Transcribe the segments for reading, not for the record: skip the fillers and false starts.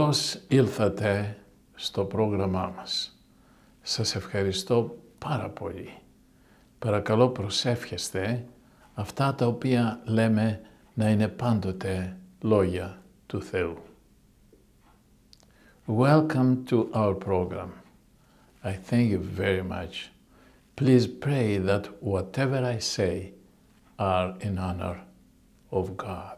Καλώς ήλθατε στο πρόγραμμά μας. Σας ευχαριστώ πάρα πολύ. Παρακαλώ προσεύχεστε αυτά τα οποία λέμε να είναι πάντοτε λόγια του Θεού. Welcome to our program. I thank you very much. Please pray that whatever I say are in honor of God.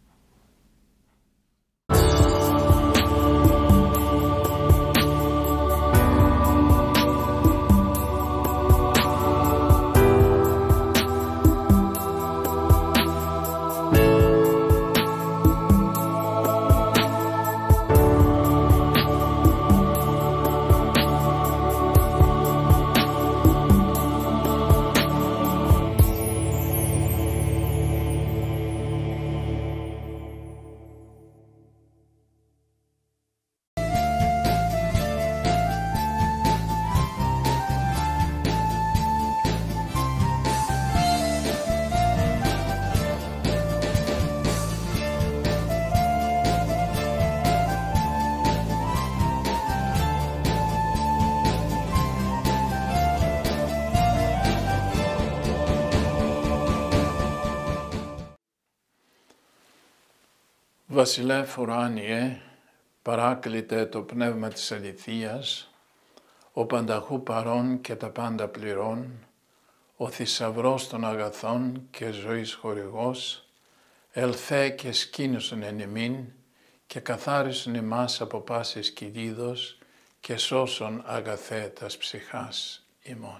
Βασιλεύ ουράνιε, παράκλητε το πνεύμα της αληθείας, ο πανταχού παρών και τα πάντα πληρών, ο θησαυρός των αγαθών και ζωής χορηγός, ελθέ και σκήνωσον εν ημίν και καθάρισον ημάς από πάσης κυλίδος και σώσον αγαθέ τας ψυχάς ημών.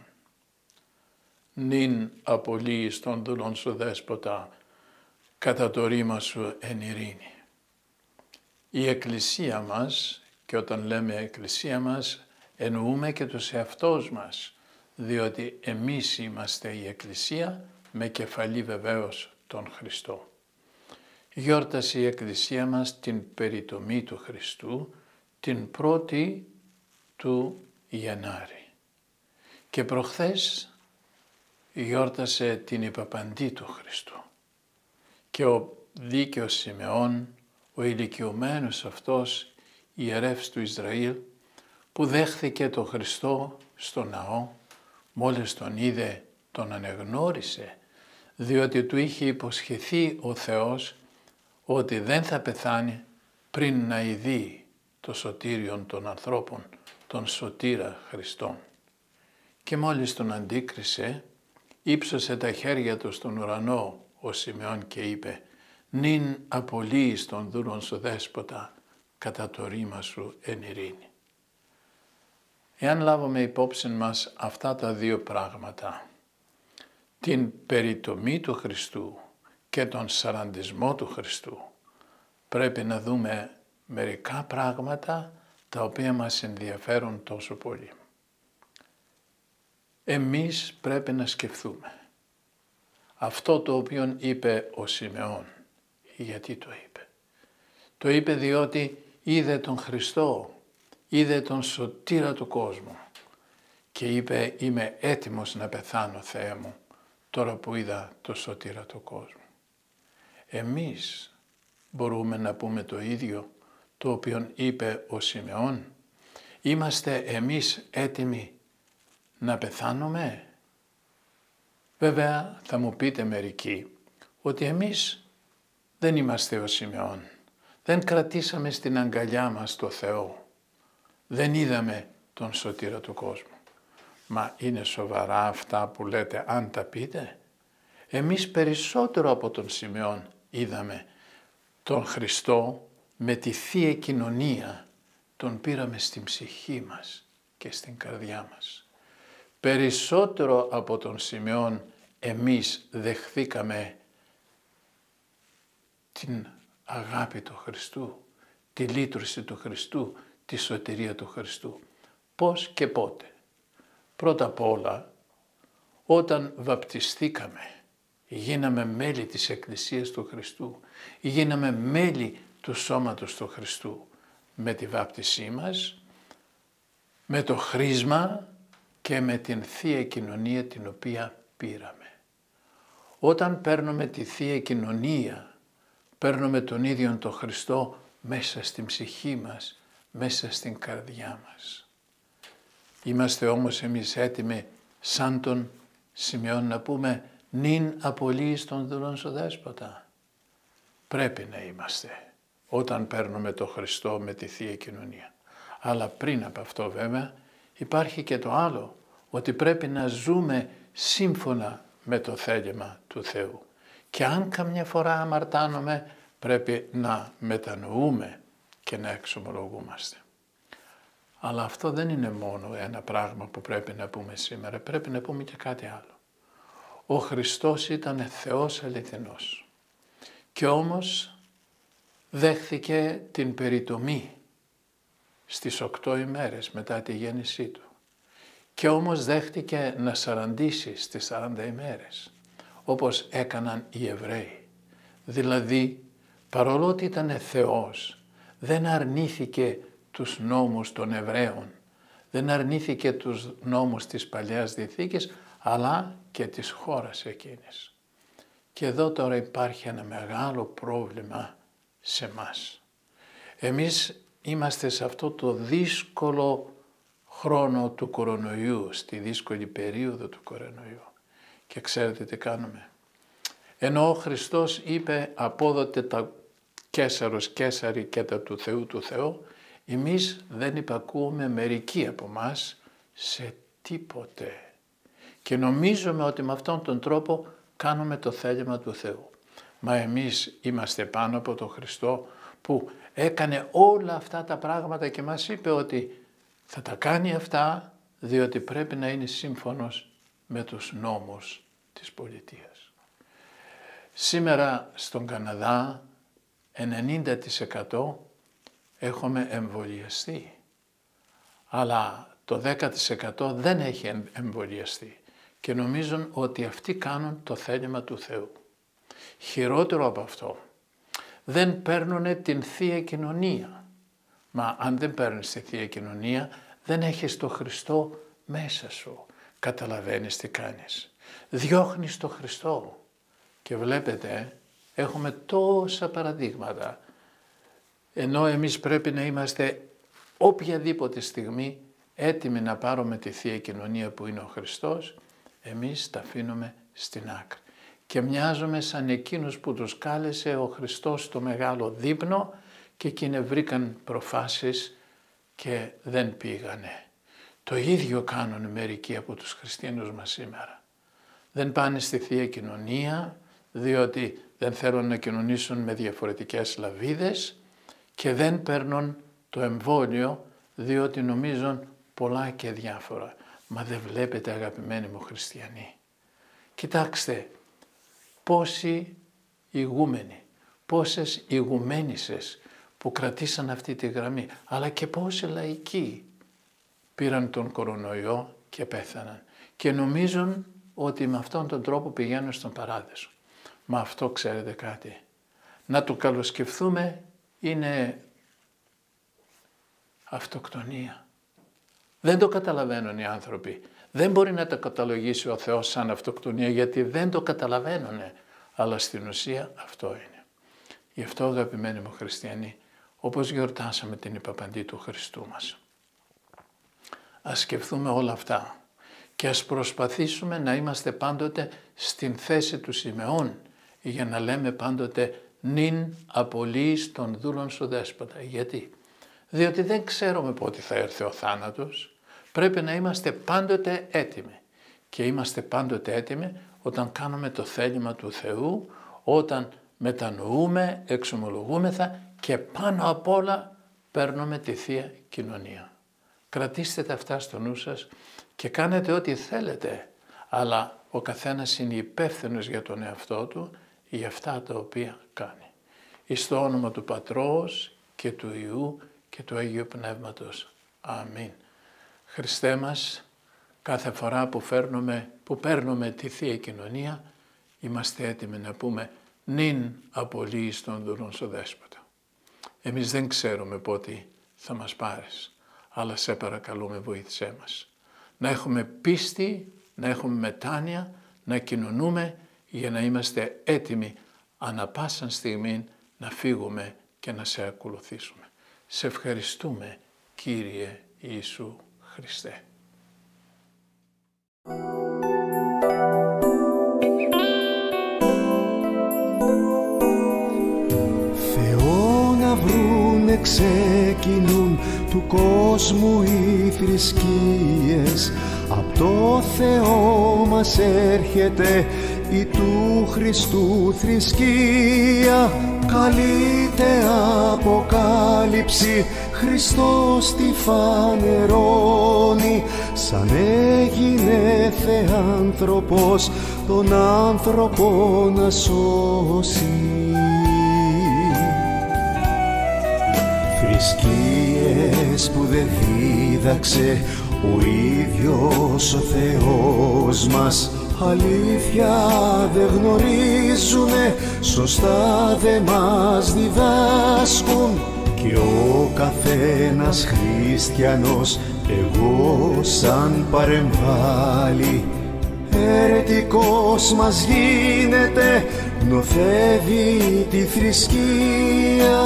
Νυν απολύεις των δούλων σου δέσποτα, κατά το ρήμα σου εν ειρήνη. Η Εκκλησία μας, και όταν λέμε Εκκλησία μας, εννοούμε και τους εαυτούς μας, διότι εμείς είμαστε η Εκκλησία με κεφαλή βεβαίως τον Χριστό. Γιόρτασε η Εκκλησία μας την περιτομή του Χριστού, την 1η του Γενάρη. Και προχθές γιόρτασε την υπαπαντή του Χριστού. Και ο δίκαιος Σιμεών, ο ηλικιωμένος αυτός ιερεύς του Ισραήλ, που δέχθηκε τον Χριστό στο ναό, μόλις τον είδε τον ανεγνώρισε, διότι του είχε υποσχεθεί ο Θεός ότι δεν θα πεθάνει πριν να ειδεί το σωτήριον των ανθρώπων, τον σωτήρα Χριστόν. Και μόλις τον αντίκρισε, ύψωσε τα χέρια του στον ουρανό ο Σιμεών και είπε: «Νυν απολύεις των δούλων σου δέσποτα, κατά το ρήμα σου εν ειρήνη». Εάν λάβουμε υπόψη μας αυτά τα δύο πράγματα, την περιτομή του Χριστού και τον σαραντισμό του Χριστού, πρέπει να δούμε μερικά πράγματα τα οποία μας ενδιαφέρουν τόσο πολύ. Εμείς πρέπει να σκεφτούμε αυτό το οποίο είπε ο Σιμεών. Γιατί το είπε? Το είπε διότι είδε τον Χριστό, είδε τον σωτήρα του κόσμου και είπε: «Είμαι έτοιμος να πεθάνω, Θεέ μου, τώρα που είδα το σωτήρα του κόσμου». Εμείς μπορούμε να πούμε το ίδιο το οποίο είπε ο Σιμεών? Είμαστε εμείς έτοιμοι να πεθάνουμε? Βέβαια θα μου πείτε μερικοί ότι εμείς δεν είμαστε ο Σιμεών. Δεν κρατήσαμε στην αγκαλιά μας το Θεό. Δεν είδαμε τον σωτήρα του κόσμου. Μα είναι σοβαρά αυτά που λέτε αν τα πείτε? Εμείς περισσότερο από τον Σιμεών είδαμε τον Χριστό με τη Θεία Κοινωνία. Τον πήραμε στην ψυχή μας και στην καρδιά μας. Περισσότερο από τον Σιμεών εμείς δεχθήκαμε την αγάπη του Χριστού, τη λύτρωση του Χριστού, τη σωτηρία του Χριστού. Πώς και πότε? Πρώτα απ' όλα, όταν βαπτιστήκαμε, γίναμε μέλη της Εκκλησίας του Χριστού, γίναμε μέλη του σώματος του Χριστού με τη βάπτισή μας, με το χρίσμα και με την Θεία Κοινωνία την οποία πήραμε. Όταν παίρνουμε τη Θεία Κοινωνία, παίρνουμε τον ίδιον τον Χριστό μέσα στην ψυχή μας, μέσα στην καρδιά μας. Είμαστε όμως εμείς έτοιμοι σαν τον Σημειών να πούμε νυν απολύεις των δούλων σου δέσποτα. Πρέπει να είμαστε όταν παίρνουμε το Χριστό με τη Θεία Κοινωνία. Αλλά πριν από αυτό βέβαια υπάρχει και το άλλο, ότι πρέπει να ζούμε σύμφωνα με το θέλημα του Θεού. Και αν καμιά φορά αμαρτάνουμε πρέπει να μετανοούμε και να εξομολογούμαστε. Αλλά αυτό δεν είναι μόνο ένα πράγμα που πρέπει να πούμε σήμερα, πρέπει να πούμε και κάτι άλλο. Ο Χριστός ήταν Θεός αληθινός και όμως δέχθηκε την περιτομή στις 8 ημέρες μετά τη γέννησή του και όμως δέχτηκε να σαραντήσει στις 40 ημέρες όπως έκαναν οι Εβραίοι. Δηλαδή παρόλο ότι ήταν Θεός δεν αρνήθηκε τους νόμους των Εβραίων, δεν αρνήθηκε τους νόμους της Παλαιάς Διαθήκης αλλά και της χώρας εκείνης. Και εδώ τώρα υπάρχει ένα μεγάλο πρόβλημα σε μας. Εμείς είμαστε σε αυτό το δύσκολο χρόνο του κορονοϊού, στη δύσκολη περίοδο του κορονοϊού. Και ξέρετε τι κάνουμε. Ενώ ο Χριστός είπε απόδοτε τα Καίσαρος Καίσαρι και τα του Θεού του Θεού, εμείς δεν υπακούουμε μερικοί από μας σε τίποτε. Και νομίζουμε ότι με αυτόν τον τρόπο κάνουμε το θέλημα του Θεού. Μα εμείς είμαστε πάνω από τον Χριστό που έκανε όλα αυτά τα πράγματα και μας είπε ότι θα τα κάνει αυτά διότι πρέπει να είναι σύμφωνος με τους νόμους της πολιτείας. Σήμερα στον Καναδά 90% έχουμε εμβολιαστεί, αλλά το 10% δεν έχει εμβολιαστεί και νομίζουν ότι αυτοί κάνουν το θέλημα του Θεού. Χειρότερο από αυτό, δεν παίρνουν την Θεία Κοινωνία. Μα αν δεν παίρνεις τη Θεία Κοινωνία, δεν έχεις το Χριστό μέσα σου. Καταλαβαίνεις τι κάνεις. Διώχνεις το Χριστό. Και βλέπετε, έχουμε τόσα παραδείγματα. Ενώ εμείς πρέπει να είμαστε οποιαδήποτε στιγμή έτοιμοι να πάρουμε τη Θεία Κοινωνία που είναι ο Χριστός, εμείς τα αφήνουμε στην άκρη. Και μοιάζουμε σαν εκείνους που τους κάλεσε ο Χριστός στο μεγάλο δείπνο και εκείνοι βρήκαν προφάσεις και δεν πήγανε. Το ίδιο κάνουν μερικοί από τους χριστιανούς μας σήμερα. Δεν πάνε στη Θεία Κοινωνία διότι δεν θέλουν να κοινωνήσουν με διαφορετικές λαβίδες και δεν παίρνουν το εμβόλιο διότι νομίζουν πολλά και διάφορα. Μα δεν βλέπετε αγαπημένοι μου χριστιανοί. Κοιτάξτε πόσοι ηγούμενοι, πόσες ηγουμένισσες που κρατήσαν αυτή τη γραμμή, αλλά και πόσοι λαϊκοί πήραν τον κορονοϊό και πέθαναν και νομίζουν ότι με αυτόν τον τρόπο πηγαίνουν στον παράδεισο. Μα αυτό ξέρετε κάτι, να το καλοσκεφτούμε είναι αυτοκτονία. Δεν το καταλαβαίνουν οι άνθρωποι. Δεν μπορεί να το καταλογίσει ο Θεός σαν αυτοκτονία γιατί δεν το καταλαβαίνουν. Αλλά στην ουσία αυτό είναι. Γι' αυτό αγαπημένοι μου χριστιανοί, όπως γιορτάσαμε την υπαπαντή του Χριστού μας, ας σκεφτούμε όλα αυτά και ας προσπαθήσουμε να είμαστε πάντοτε στην θέση του Σιμεών για να λέμε πάντοτε νυν απολύεις των δούλων σου δέσποτα. Γιατί? Διότι δεν ξέρουμε πότε θα έρθει ο θάνατος. Πρέπει να είμαστε πάντοτε έτοιμοι και είμαστε πάντοτε έτοιμοι όταν κάνουμε το θέλημα του Θεού, όταν μετανοούμε, εξομολογούμεθα και πάνω απ' όλα παίρνουμε τη Θεία Κοινωνία. Κρατήστε τα αυτά στο νου σας και κάνετε ό,τι θέλετε, αλλά ο καθένας είναι υπεύθυνος για τον εαυτό του για αυτά τα οποία κάνει. Εις το όνομα του Πατρός και του Υιού και του Αγίου Πνεύματος. Αμήν. Χριστέ μας, κάθε φορά που παίρνουμε τη Θεία Κοινωνία, είμαστε έτοιμοι να πούμε νυν απολύεις των δούλων σου δέσποτα. Εμείς δεν ξέρουμε πότε θα μας πάρεις, αλλά σε παρακαλούμε βοήθησέ μας. Να έχουμε πίστη, να έχουμε μετάνοια, να κοινωνούμε για να είμαστε έτοιμοι ανά πάσαν στιγμή να φύγουμε και να σε ακολουθήσουμε. Σε ευχαριστούμε, Κύριε Ιησού Χριστέ. Θεό να βρουνε ξεκινούν του κόσμου οι θρησκείες, απ' το Θεό μας έρχεται η του Χριστού θρησκεία. Καλείται αποκάλυψη, Χριστός τη φανερώνει, σαν έγινε θεάνθρωπος τον άνθρωπο να σώσει. Θρησκείες που δεν δίδαξε ο ίδιος ο Θεός μας, αλήθεια δεν γνωρίζουνε, σωστά δεν μας διδάσκουν. Κι ο καθένας χριστιανός, εγώ σαν παρεμβάλλει, αιρετικός μας γίνεται, νοθεύει τη θρησκεία.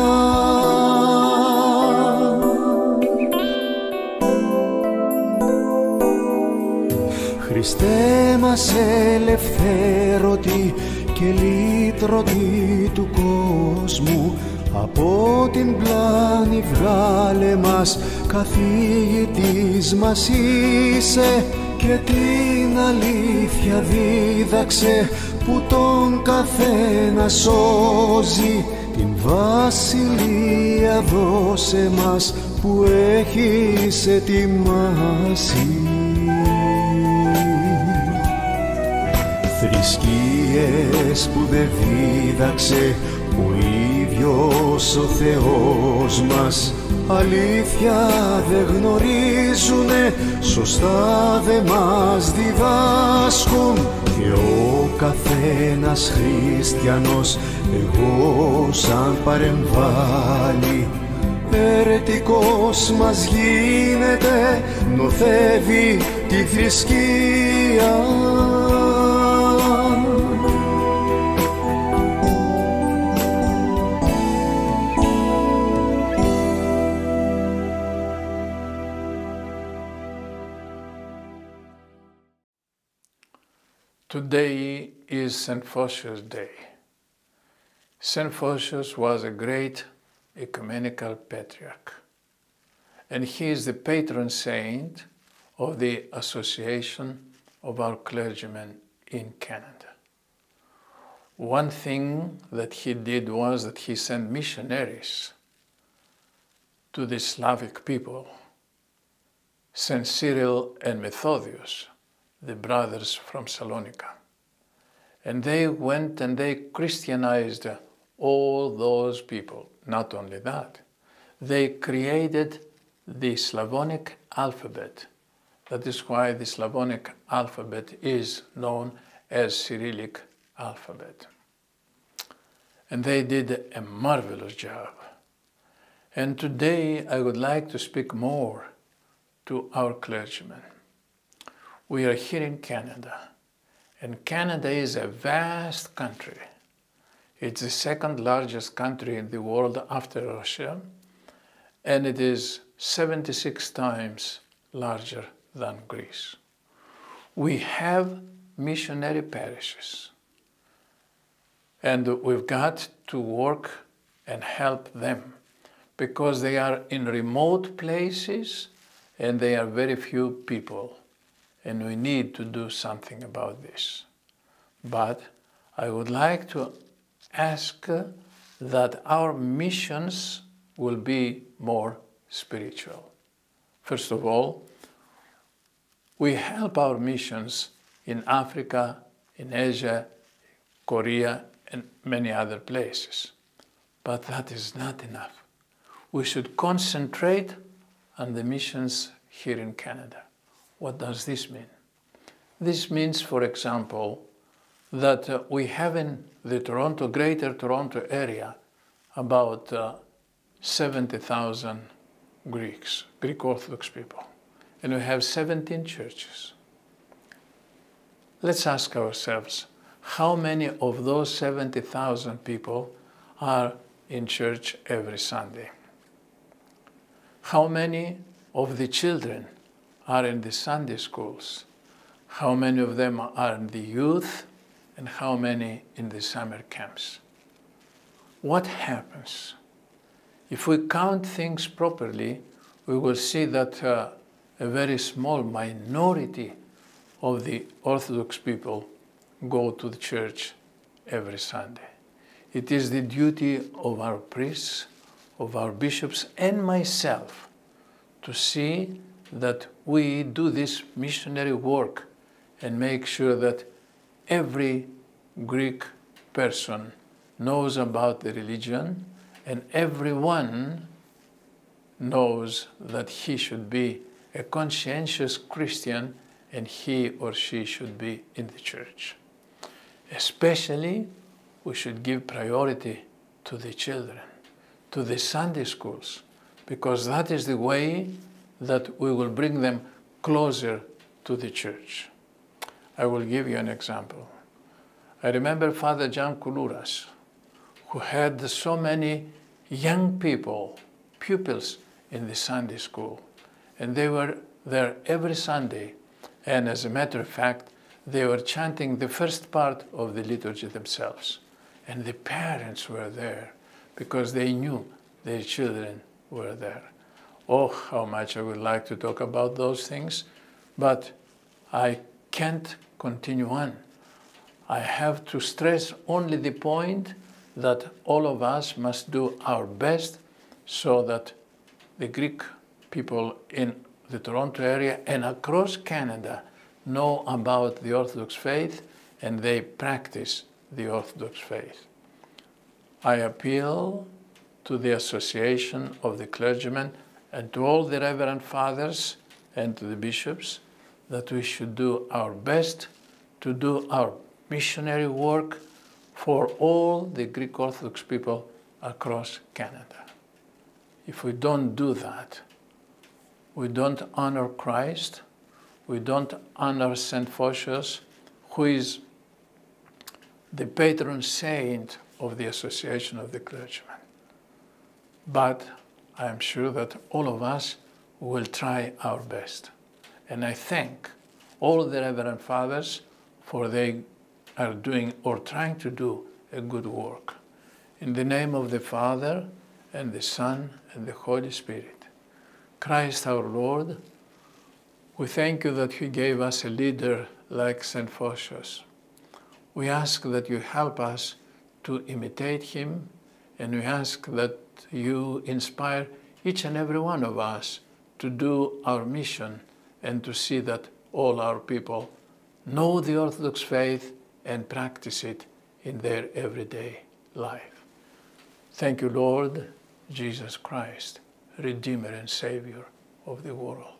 Χριστέ μας ελευθέρωτη και λύτρωτη του κόσμου, από την πλάνη βγάλε μας, καθηγητής μας είσαι, και την αλήθεια δίδαξε που τον καθένα σώζει. Την βασιλεία δώσε μας που έχεις ετοιμάσει. Θρησκείες που δεν δίδαξε ο ίδιος ο Θεός μας, αλήθεια δεν γνωρίζουνε, σωστά δεν μας διδάσκουν. Και ο καθένας χριστιανός, εγώ σαν παρεμβάλλει, αιρετικός μας γίνεται, νοθεύει τη θρησκεία. Today is St. Phosius Day. St. Phosius was a great ecumenical patriarch, and he is the patron saint of the Association of our clergymen in Canada. One thing that he did was that he sent missionaries to the Slavic people, St. Cyril and Methodius, the brothers from Salonika. And they went and they Christianized all those people. Not only that, they created the Slavonic alphabet. That is why the Slavonic alphabet is known as Cyrillic alphabet. And they did a marvelous job. And today I would like to speak more to our clergymen. We are here in Canada, and Canada is a vast country. It's the second largest country in the world after Russia, and it is 76 times larger than Greece. We have missionary parishes, and we've got to work and help them because they are in remote places and they are very few people. And we need to do something about this. But I would like to ask that our missions will be more spiritual. First of all, we help our missions in Africa, in Asia, Korea, and many other places. But that is not enough. We should concentrate on the missions here in Canada. What does this mean? This means, for example, that we have in the Greater Toronto area about 70,000 Greeks, Greek Orthodox people, and we have 17 churches. Let's ask ourselves, how many of those 70,000 people are in church every Sunday? How many of the children are in the Sunday schools? How many of them are in the youth? And how many in the summer camps? What happens? If we count things properly, we will see that a very small minority of the Orthodox people go to the church every Sunday. It is the duty of our priests, of our bishops, and myself to see that we do this missionary work and make sure that every Greek person knows about the religion and everyone knows that he should be a conscientious Christian and he or she should be in the church. Especially, we should give priority to the children, to the Sunday schools, because that is the way that we will bring them closer to the church. I will give you an example. I remember Father John Koulouras, who had so many young people, pupils in the Sunday school, and they were there every Sunday, and as a matter of fact, they were chanting the first part of the liturgy themselves, and the parents were there because they knew their children were there. Oh, how much I would like to talk about those things, but I can't continue on. I have to stress only the point that all of us must do our best so that the Greek people in the Toronto area and across Canada know about the Orthodox faith and they practice the Orthodox faith. I appeal to the Association of the Clergymen and to all the Reverend Fathers and to the bishops that we should do our best to do our missionary work for all the Greek Orthodox people across Canada. If we don't do that, we don't honor Christ, we don't honor St. Photius, who is the patron saint of the Association of the Clergymen. But I am sure that all of us will try our best. And I thank all the Reverend Fathers for they are doing or trying to do a good work. In the name of the Father, and the Son, and the Holy Spirit. Christ our Lord, we thank you that you gave us a leader like St. Photius. We ask that you help us to imitate him, and we ask that you inspire each and every one of us to do our mission and to see that all our people know the Orthodox faith and practice it in their everyday life. Thank you, Lord Jesus Christ, Redeemer and Savior of the world.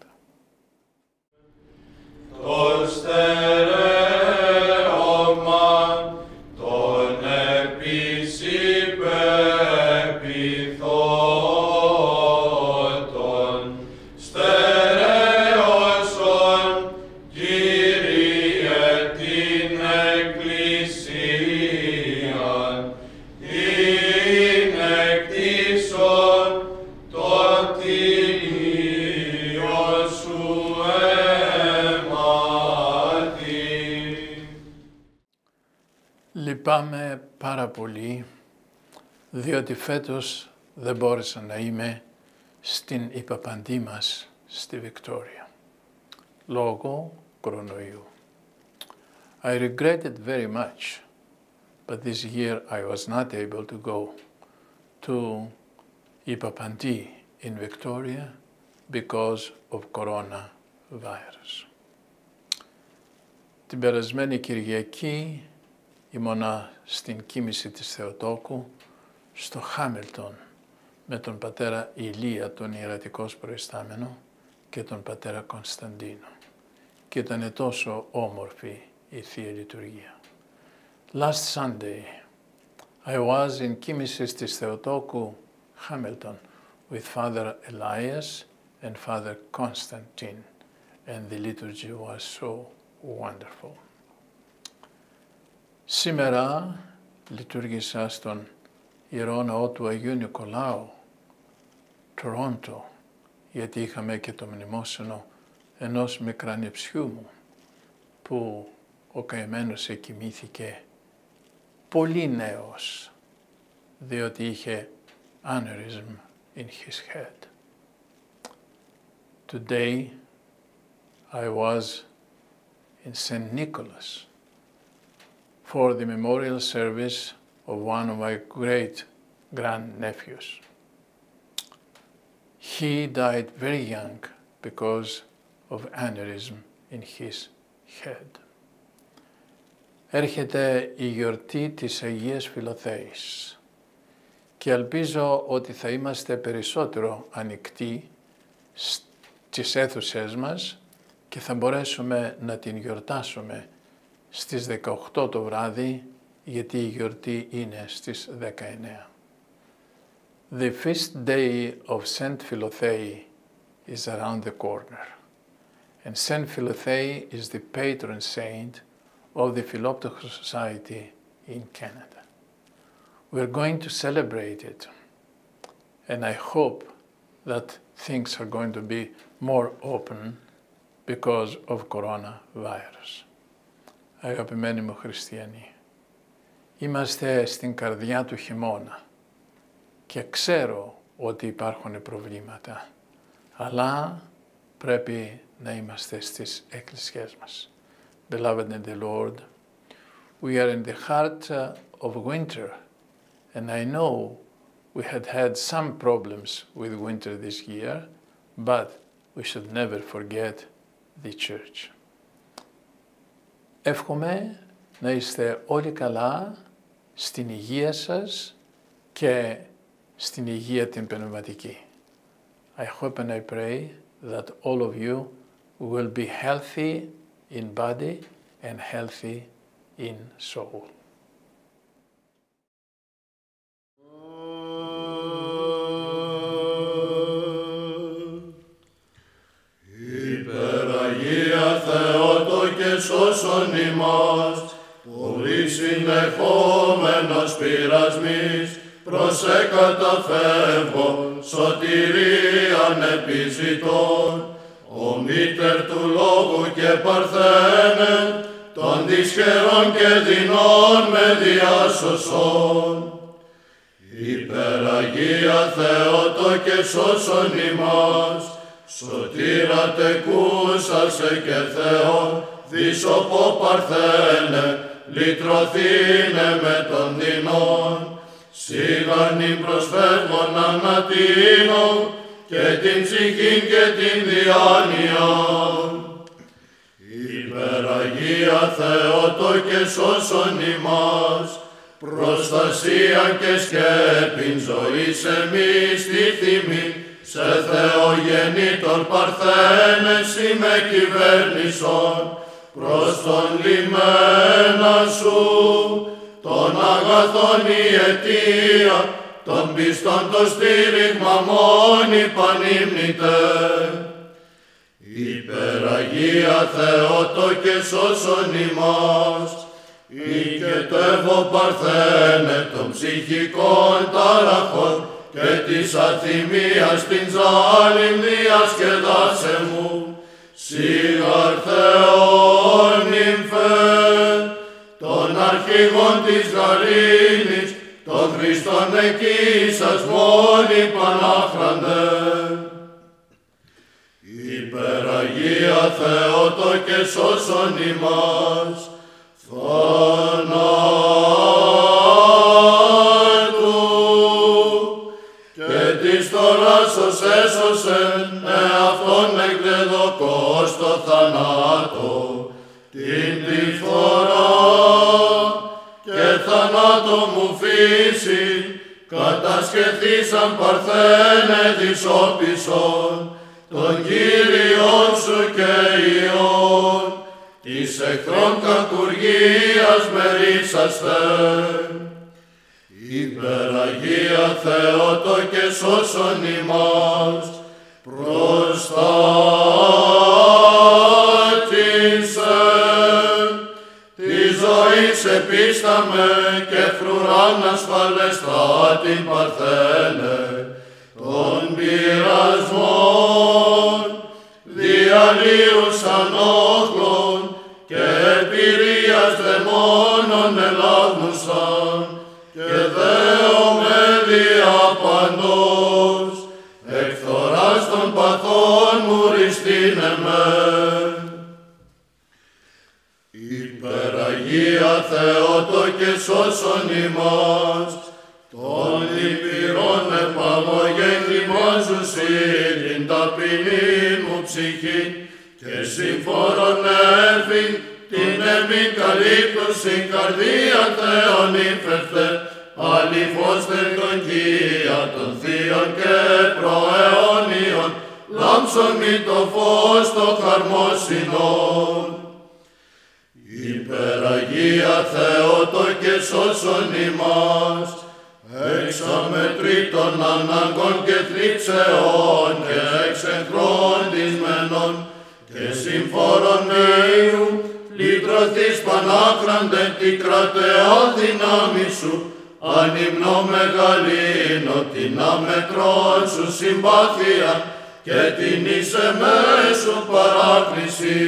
Λυπάμαι πάρα πολύ, διότι φέτος δεν μπόρεσα να είμαι στην υπαπαντή μας στη Βικτόρια, λόγω κορονοϊού. I regret it very much, but this year I was not able to go to Ipapandi in Victoria because of coronavirus. Την περασμένη Κυριακή ήμουνα στην κοίμηση της Θεοτόκου στο Χάμιλτον με τον πατέρα Ηλία, τον ιερατικός προϊστάμενο, και τον πατέρα Κωνσταντίνο. Και ήταν τόσο όμορφη η Θεία Λειτουργία. Last Sunday, I was in κοίμησης της Θεοτόκου Hamilton with Father Elias and Father Constantine, and the liturgy was so wonderful. Σήμερα λειτουργήσα στον Ιερό Ναό του Αγίου Νικολάου, Τορόντο, γιατί είχαμε και το μνημόσυνο ενός μικρανιψιού μου που ο καημένος εκοιμήθηκε πολύ νέος, διότι είχε aneurysm in his head. Today I was in St. Nicholas for the memorial service of one of my great grandnephews. He died very young because of aneurysm in his head. Έρχεται η γιορτή της Αγίας Φιλοθέης και ελπίζω ότι θα είμαστε περισσότερο ανοιχτοί στις αίθουσές μας και θα μπορέσουμε να την γιορτάσουμε στις 18 το βράδυ, γιατί η γιορτή είναι στις 19. The feast day of Saint Philothei is around the corner, and Saint Philothei is the patron saint of the Philoptoch Society in Canada. We're going to celebrate it, and I hope that things are going to be more open because of coronavirus. Αγαπημένοι μου χριστιανοί, είμαστε στην καρδιά του χειμώνα και ξέρω ότι υπάρχουν προβλήματα, αλλά πρέπει να είμαστε στις εκκλησίες μας. Beloved in the Lord, we are in the heart of winter, and I know we had some problems with winter this year, but we should never forget the church. Εύχομαι να είστε όλοι καλά στην υγεία σας και στην υγεία την πνευματική. I hope and I pray that all of you will be healthy in body and healthy in soul. Υπεραγία Θεότο και σώσον ημάς, πολύ συνεχόμενος πειρασμής, προς εκαταφεύγω σωτηρίαν επιζητών, ο μήτερ του λόγου και παρθένε, των δυσχερών και δεινών με διάσωσον. Υπεραγία Θεότο και σώσον ημάς, σωτήρα τεκούσασε και Θεόν, δισοπό παρθένε, λυτρωθήνε με των δεινών, σίγανην προσφεύγων ανατείνω, και την ψυχήν και την διάνοιαν. Υπεραγία Θεότο και σώσον ημάς, προστασία και σκέπην ζωής εμείς τη θυμή, σε Θεογεννήτων παρθένες είμαι κυβέρνησον, προς τον λιμένα σου, των αγαθών η αιτία, των πιστών το στήριγμα μόνη πανύμνητε. Υπεραγία Θεότο και σώσον ημάς, ή και το εύω παρθένε των ψυχικών ταραχών, και της αθυμίας την ζάλιν διασκεδάσε μου, σιγαρ Θεόν νυμφέ, των αρχηγών της γαρίνης, των Χριστών εκεί σας μόνοι πανάχραντε. Υπεραγία Θεότο και σώσον ημάς, Χριστός έσωσεν εαυτόν εκδεδοκός στο θανάτο, την τη φορά και θανάτο μου φύση, κατασκευθήσαν παρθένε δυσόπισον, τον Κύριον σου και Υιόν, της εχθρών κακουργίας μερίσαστε. Υπεραγία Θεότο και σώσον ημάς, προστάτησε τη ζωή επίσταμε και φρουράν ασφαλεστά την Παρθένε των πειρασμών, διαλύους ανόχλων και πυρίας δαιμόνων ελάβνουσαν, και δέομαι διαπαντός, εκθοράς των παθών μου ριστήνε με. Υπεραγία Θεότο και σώσον ημάς, των λυπηρών επαγωγέθυμάζουσι την ταπεινή μου ψυχή, και συμφόρον έφην την εμήν καλύπτωση καρδία Θεόν ύφευτε, αληθώς τελειοκία των θείων και προαιώνιων, λάμψον μη το φως το χαρμόσυνον. Υπεραγία Θεότο και σώσον ημάς, εξαμετρήτων αναγκών και θλίψεων και εξεχθρόντισμενων, και συμφόρων μείου λυτρωθείς πανάκραντε την κρατεά δύναμη σου, ανυμνώ μεγαλύνω την αμετρών σου συμπάθεια και την εις εμέσου παράκληση.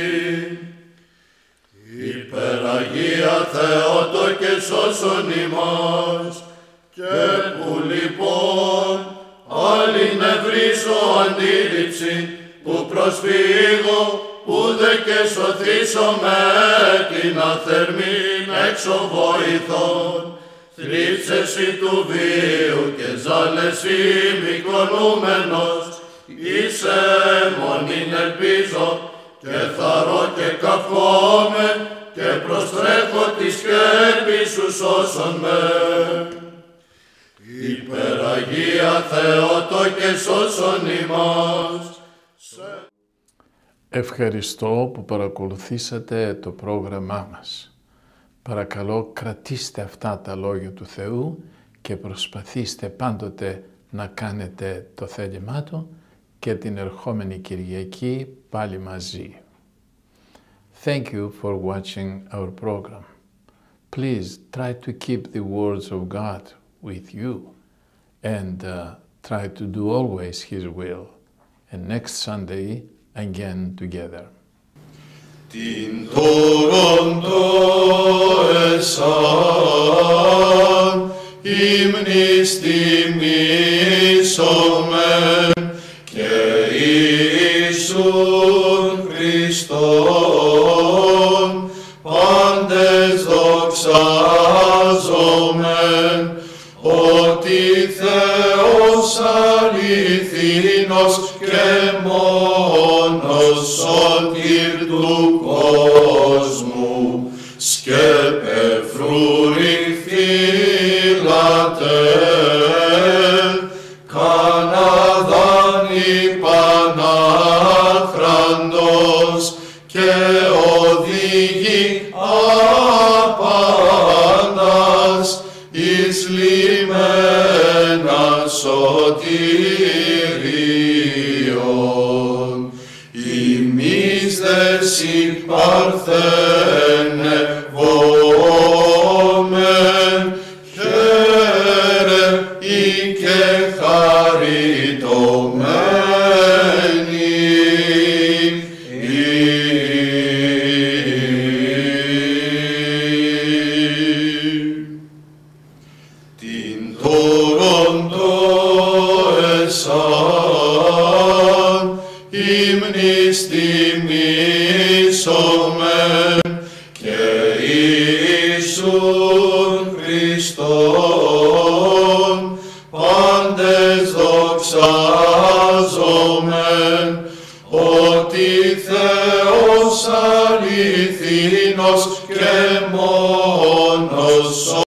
Υπεραγία Θεότο και σώσον ημάς, και που λοιπόν άλλην ευρύσω αντίληψη, που προσφύγω, που δε και σωθήσω με την αθερμήν έξω βοηθών, θλίψεσι του βίου και ζάλεσι μικρονούμενος, είσαι μονήν ελπίζω, και θαρώ και καυχόμαι, και προστρέχω τη σκέπη σου σώσον με. Υπεραγία Θεότο και σώσον ημάς. Ευχαριστώ που παρακολουθήσατε το πρόγραμμά μας. Παρακαλώ κρατήστε αυτά τα λόγια του Θεού και προσπαθήστε πάντοτε να κάνετε το θέλημά Του και την ερχόμενη Κυριακή πάλι μαζί. Thank you for watching our program. Please try to keep the words of God with you and try to do always His will. And next Sunday, again together. Την τόροντο εσάν, ύμνης τιμήσομεν, και Ιησούν Χριστόν, πάντες δοξάζομεν, ότι Θεός αληθινός και μόνος σωτήρ του κόσμου, σκέπε φρούρι φύλατε, Καναδάνη πανάχραντος, και οδηγεί άπαντας εις λιμένα σωτηρίων. Ημείς δε συ Παρθένε βόμεν, χαίρε ή και χαριτωμένοι. Την τόροντο εσάν, ύμνης τιμήσομεν, και Ιησούν Χριστόν, πάντες δοξάζομεν, ότι Θεός αληθινός και μόνος